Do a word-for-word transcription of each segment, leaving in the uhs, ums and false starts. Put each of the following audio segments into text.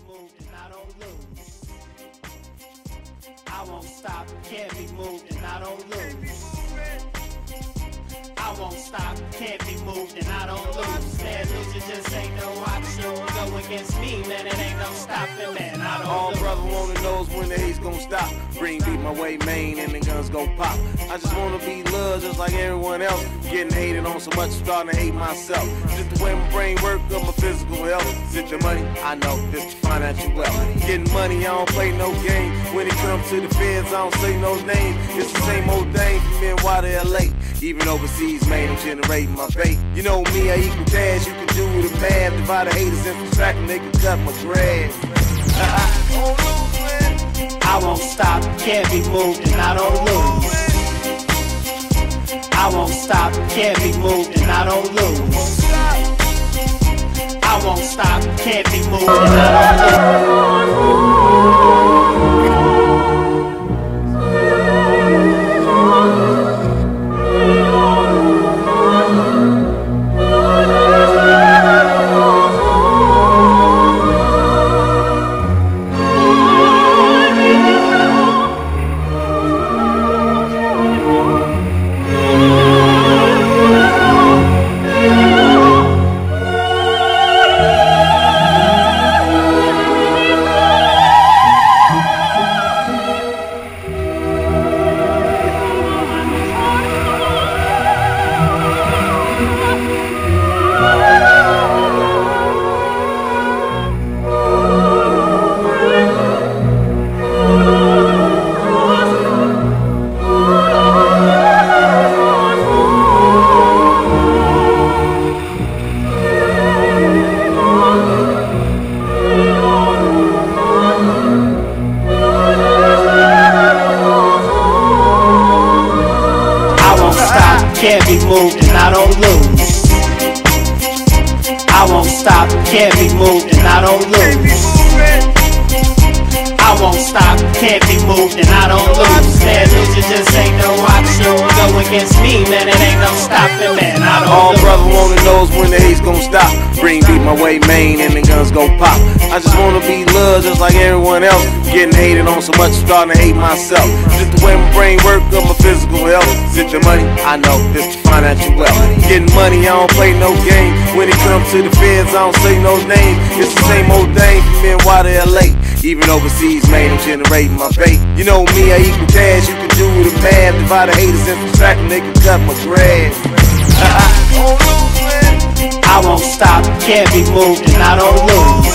moved and I don't lose. I won't stop, can't be moved and I don't lose. I won't stop, can't be moved and I don't lose. Man, losing just ain't no option. Go against me, man, it ain't no stopping, man, I don't All lose. brother wanna know is when the hate's gon' stop. Green beat my way, main, and the guns gon' pop. I just wanna be loved just like everyone else. Getting hated on so much, I'm starting to hate myself. Just the way my brain work, up my physical health. Sit your money, I know, this to financial wealth. Getting money, I don't play no game. When it comes to the feds, I don't say no name. It's the same old thing from N Y to L A. Even overseas, man, I'm generating my bait. You know me, I equal cash, you can do the math. Divide the haters and subtract them, they can cut my grass. I won't stop, can't be moved and I don't lose. I won't stop, can't be moved and I don't lose. I won't stop, can't be moved and I don't lose. Can't be moved and I don't lose. I won't stop, can't be moved and I don't lose. I won't stop, can't be moved and I don't lose. Man, losing just ain't no option. Go against me, man, it ain't no stopping, man, I don't All lose. brother wanna know is when the hate's gon' stop. Green beat my way, main, and the guns gon' pop. I just wanna be loved just like everyone else. Getting hated on so much, I'm starting to hate myself. Just the way my brain work, up my physical health. Sit your money, I know, this to financial wealth. Getting money, I don't play no game. When it comes to the feds, I don't say no name. It's the same old thing from N Y to L A. Even overseas, man, I'm generating my bait. You know me, I equal cash, you can do the math. Divide the haters and subtract them, they can cut my grass. I won't stop, can't be moved and I don't lose.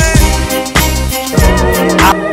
I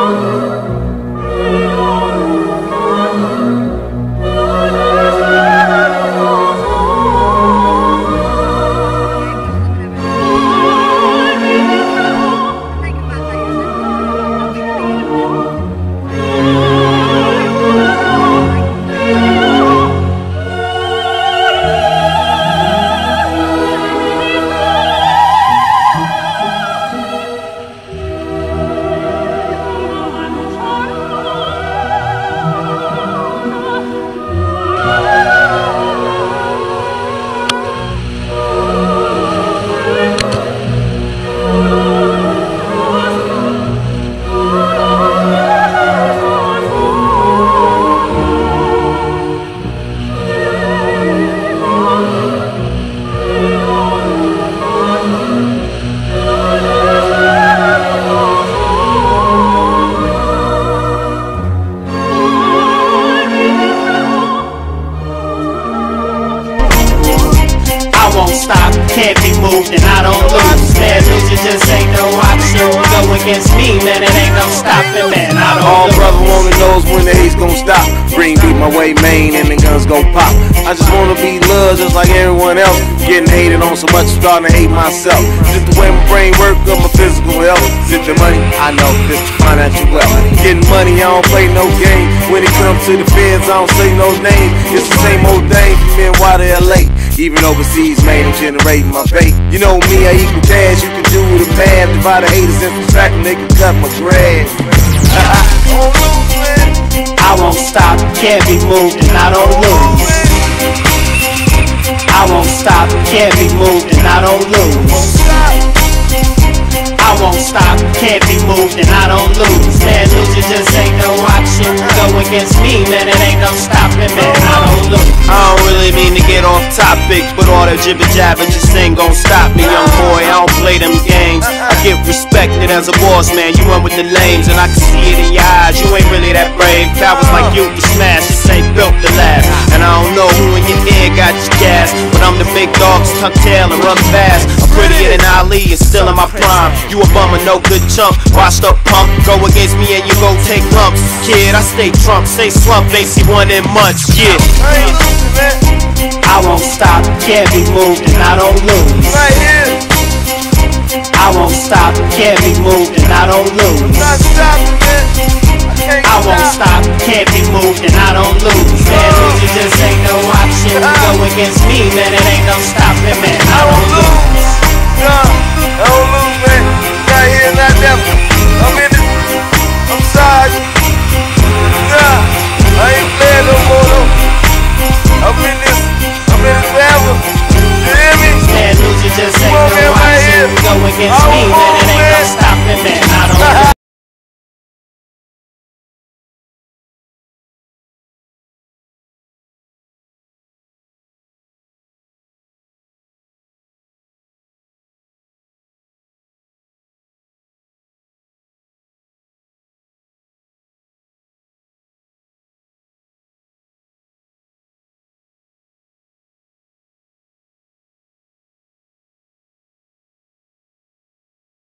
stop, can't be moved and I don't lose. Man, losing just ain't no option. Go against me, man, it ain't no stopping, man, I don't All lose. brother wanna know is when the hate's gon' stop. Green beat my way, main, and the guns gon' pop. I just wanna be loved just like everyone else. Getting hated on so much, I'm starting to hate myself. Just the way my brain work, up my physical health. Sit your money, I know, this to financial wealth. Getting money, I don't play no game. When it comes to the feds, I don't say no name. It's the same old thing from N Y to L A. Even overseas, man, I'm generating my bait. You know me, I equal cash, you can do the math. Divide the haters and subtract them, they can cut my grass. I won't stop, can't be moved and I don't lose. I won't stop, can't be moved and I don't lose. I won't stop, can't be moved, and I don't lose. Man, losing just ain't no option. Go against me, man, it ain't no stopping, man, I don't lose. I don't really mean to get off topic, but all that jibber jabber just ain't gon' stop me, young boy. I don't play them games. I get respected as a boss, man. You run with the lames, and I can see it in your eyes. You ain't really that brave. That was like you, you smash. This ain't built to last. And I don't know who in your ear got your gas, but I'm the big dog, tuck tail and run fast. I'm prettier than Ali and still in my prime. You a bummer, no good chump, washed up punk. Go against me and you go take lumps. Kid, I stay Trump, stay slump, they see one in months. Yeah. I won't stop, can't be moved, and I don't lose. Right here. I won't stop, can't be moved, and I don't lose. Not stopping, man. I can't I won't stop. stop, can't be moved, and I don't lose. Man, losing just ain't no option. Go against me, man, it ain't no stopping, man, I don't lose. Yeah.